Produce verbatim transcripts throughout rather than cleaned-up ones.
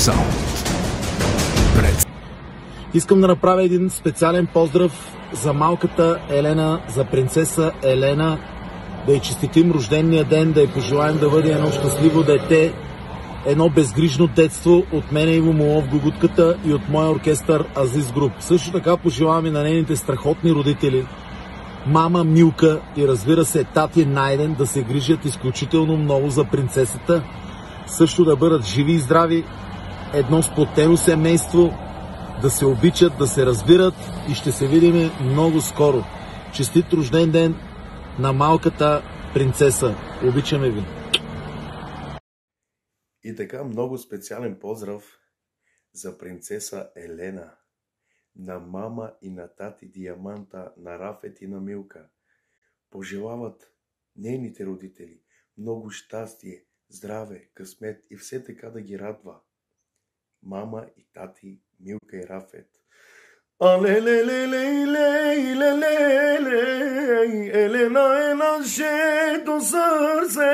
Sound. Пред... Искам да направя един специален поздрав за малката Елена, за принцеса Елена, да й честитим рождения ден, да й пожелаем да бъде едно щастливо дете, едно безгрижно детство от мене Иво Молов Гугутката и от моя оркестър Азис Груп. Също така пожелавам и на нейните страхотни родители, мама Милка и разбира се тати Найден, да се грижат изключително много за принцесата, също да бъдат живи и здрави, едно сплотено семейство, да се обичат, да се разбират и ще се видим много скоро. Честит рожден ден на малката принцеса. Обичаме ви! И така много специален поздрав за принцеса Елена, на мама и на тати Диаманта, на Рафет и на Милка. Пожелават нейните родители много щастие, здраве, късмет и все така да ги радва. Мама и тати Милка и Рафет. Елена е нашето сърце.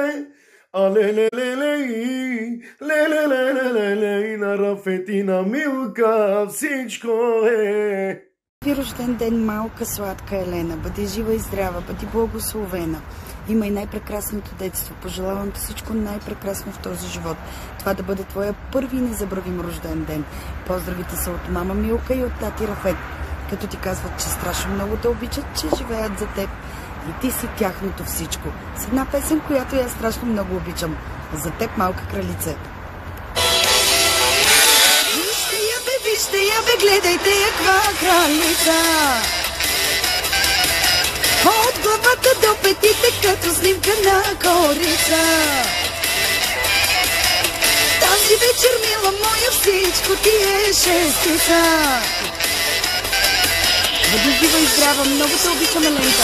Алелелелей, на Рафет и на Милка всичко е. Ти рожден ден, малка сладка Елена. Бъди жива и здрава, бъди благословена. Има и най-прекрасното детство. Пожелавам ти всичко най-прекрасно в този живот. Това да бъде твоя първи незабравим рожден ден. Поздравите са от мама Милка и от тати Рафет, като ти казват, че страшно много те обичат, че живеят за теб. И ти си тяхното всичко. С една песен, която я страшно много обичам. За теб, малка кралице. Вижте я бе, вижте я бе, гледайте я, каква кралица. От главата до петите, като снимка на корица. Тази вечер, мила моя, всичко ти е шестица. Бъди жива и здрава, много те обичам, Еленка.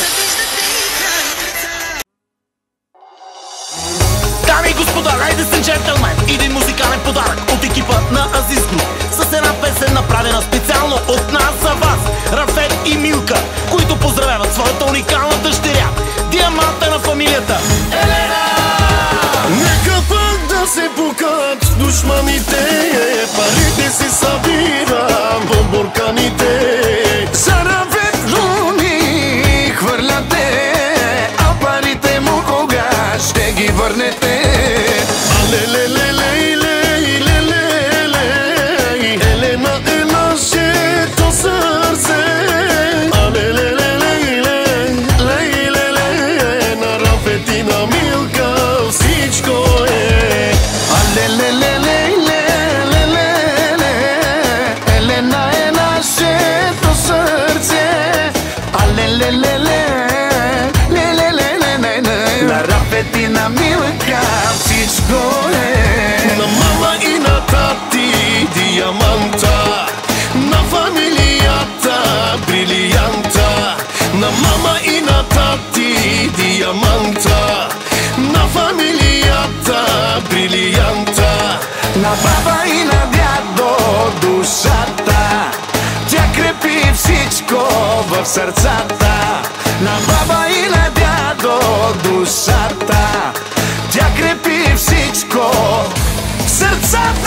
Дами и господа, ladies and gentlemen, един музикален подарък от екипа на Азис Груп с една песен, направена специално от нас за вас, Рафет и Милка, които поздравяват своята уникална дъщеря, диаманта на фамилията Елена! Нека пък да се пукат душманите, парите си събирам по бурканите. За Рафет луни хвърляте, а парите му кога ще ги върнете? Алелелелелелелелелей, Елена е нашето сърце. Алелелелелелелей, на Рафет и на Милка всичко е. Алелелелелелелей, Елена е нашето сърце. Алелелелелелелей, на Рафет и на Милка всичко е. На мама и на тати Диаманта, на фамилията Брилианта. На мама и на тати Диаманта, на фамилията Брилианта. На баба и на дядо душата, тя крепи всичко в сърцата. На баба и на дядо душата, тя крепи всичко в сърцата.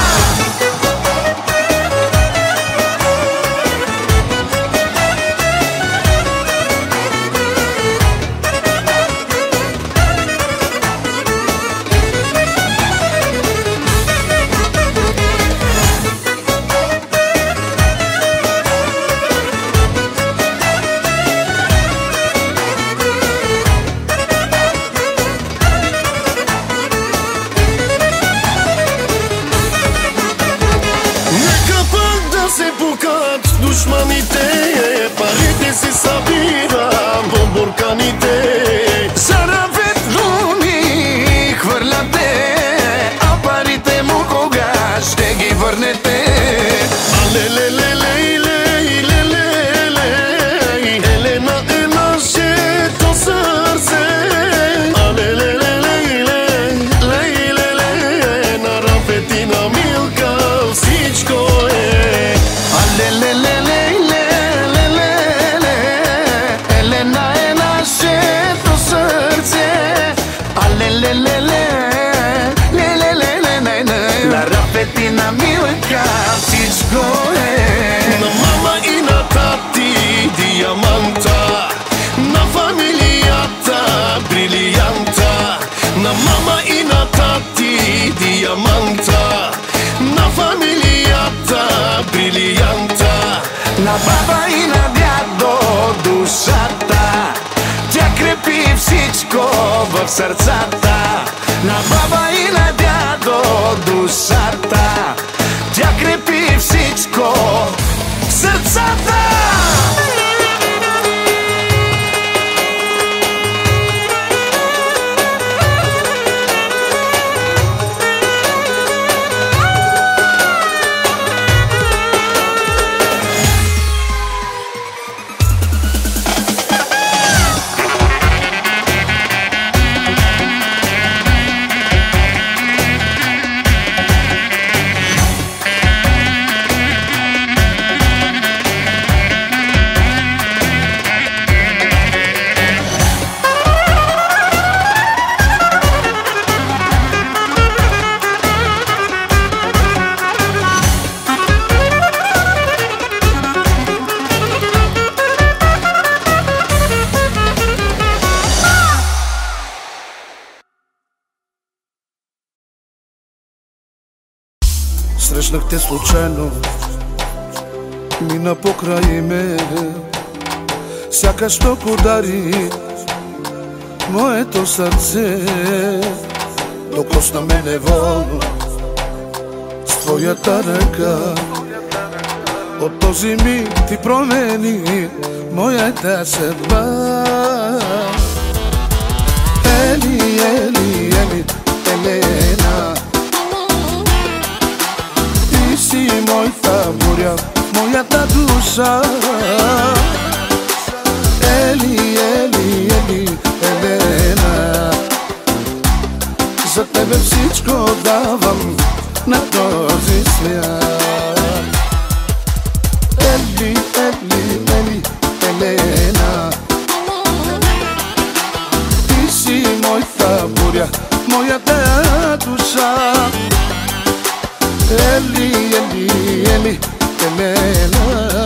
Душманите, парите си събирам по бурканите. За Рафет луни хвърляте, а парите му кога ще ги върнете? Алелелелелелелей, Елена е нашето сърце. Алелелелелелелей, на Рафет и на Милка всичко е. Елена е нашето сърце. Алелелеле, на Рафет На баба и на дядо душата, тя крепи всичко в сърцата. На баба и на дядо душата, тя крепи всичко в сърцата. Срещнах те случайно, мина покрай ме, сякаш ток удари моето сърце. Докосна ме неволно с твоята ръка. От този миг ти промени моята съдба. Ели, ели, ели, Елена, ти си моята буря, моята душа. Ели, ели, ели, Елена, за тебе всичко давам на този свят. Ели, ели, ели, Елена, ти си моята буря, моята душа. Ели, ели, ели, Елена,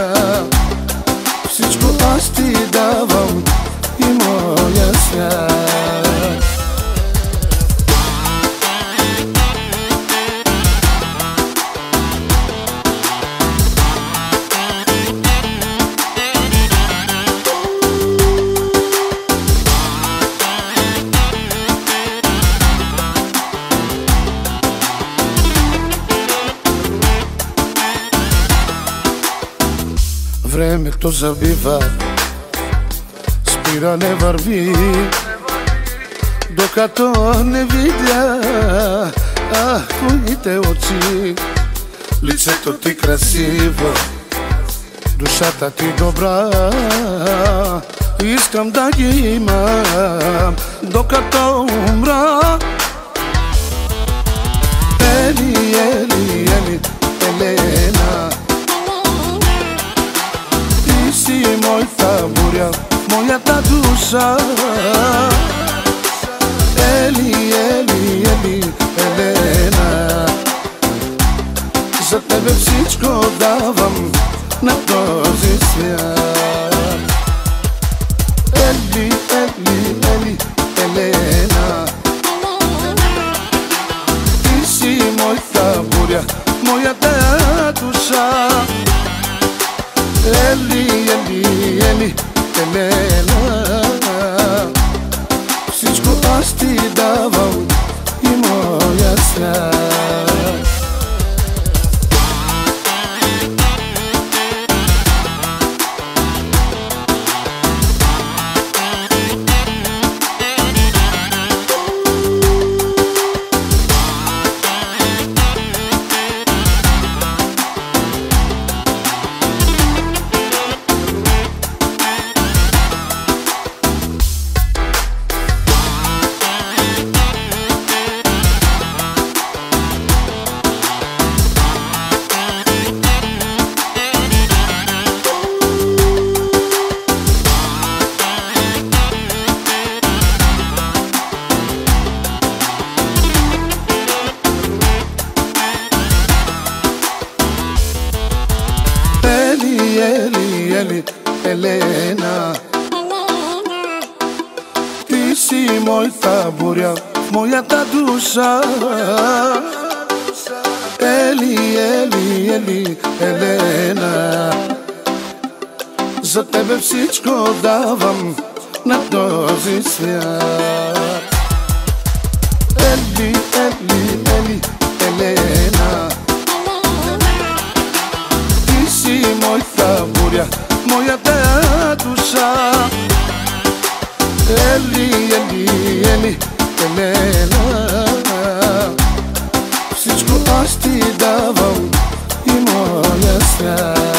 всичко аз ти давам и моя свят. Времето забива, спира не върви, докато не видя ах, твоите очи. Лицето ти красиво, душата ти добра, искам да ги имам докато умра. Ели, ели, ели, Елена, ти си моята буря, моята душа. Ели, ели, ели, Елена, за тебе всичко давам на този свят. Ели, ели, ели, Елена, ти си моята буря, моята душа. Ели, ели, ели, Елена, всичко аз ти давам и моя свят. Ели, ели, Елена, ти си моята буря, моята душа. Ели, ели, ели, Елена, За тебе всичко давам на този свят. Ели, Ели, Ели, Елена, ти си моята буря, моята душа. Ели, Ели, Ели, Елена, всичко аз ти давам и моя свят.